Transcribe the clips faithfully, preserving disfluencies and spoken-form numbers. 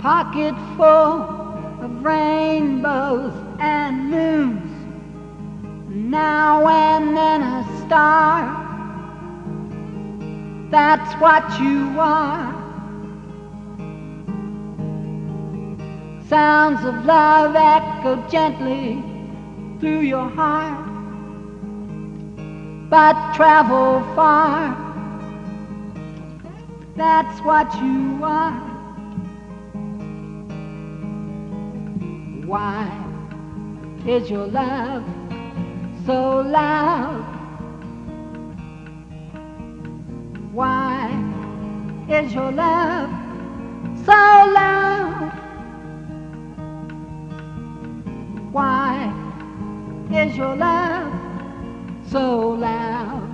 pocket full of rainbows and moons, now and then a star. That's what you are. Sounds of love echo gently through your heart, but travel far. That's what you are. Why is your love so loud? Why is your love so loud? Why is your love so loud?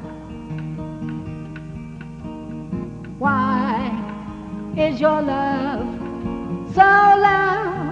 Why is your love so loud?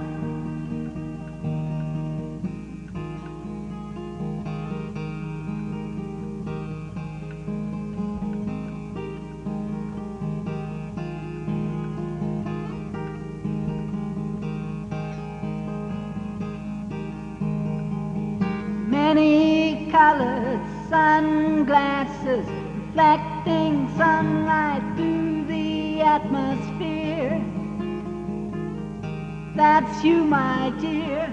Many colored sunglasses reflecting sunlight through the atmosphere. That's you, my dear.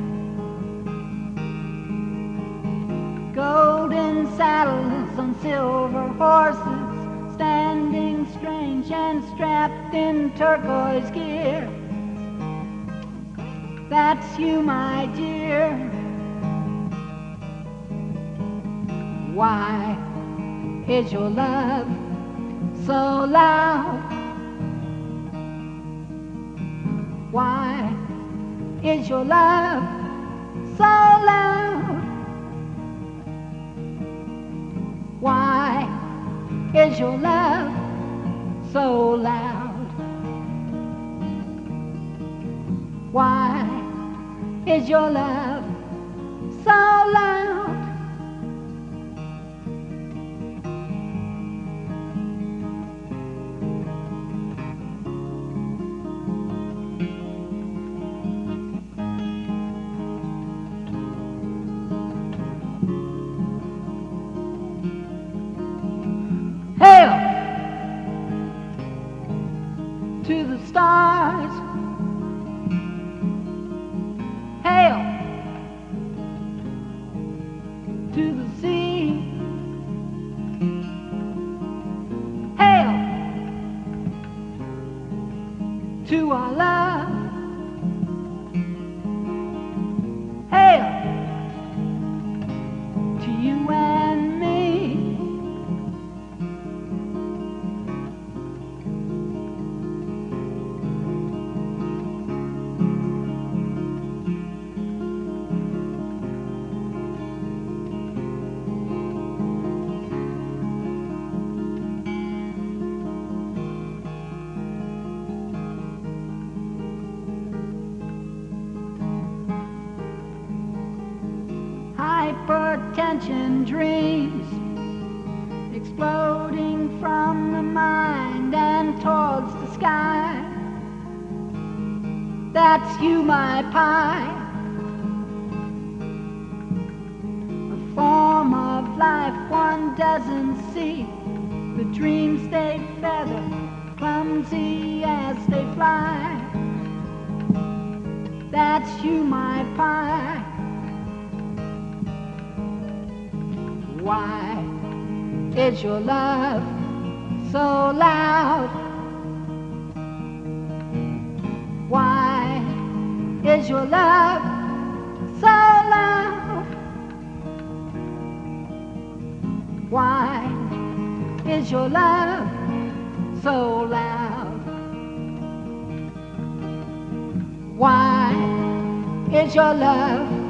Golden saddles on silver horses, standing strange and strapped in turquoise gear. That's you, my dear. Why is your love so loud? Why is your love so loud? Why is your love so loud? Why is your love so loud? Hail to the stars. Hail to the sea. Hail to our love. Hail to you and me. Hypertension dreams exploding from the mind and towards the sky. That's you, my pie. A form of life one doesn't see. The dreams they feather, clumsy as they fly. That's you, my pie. Why is your love so loud? Why is your love so loud? Why is your love so loud? Why is your love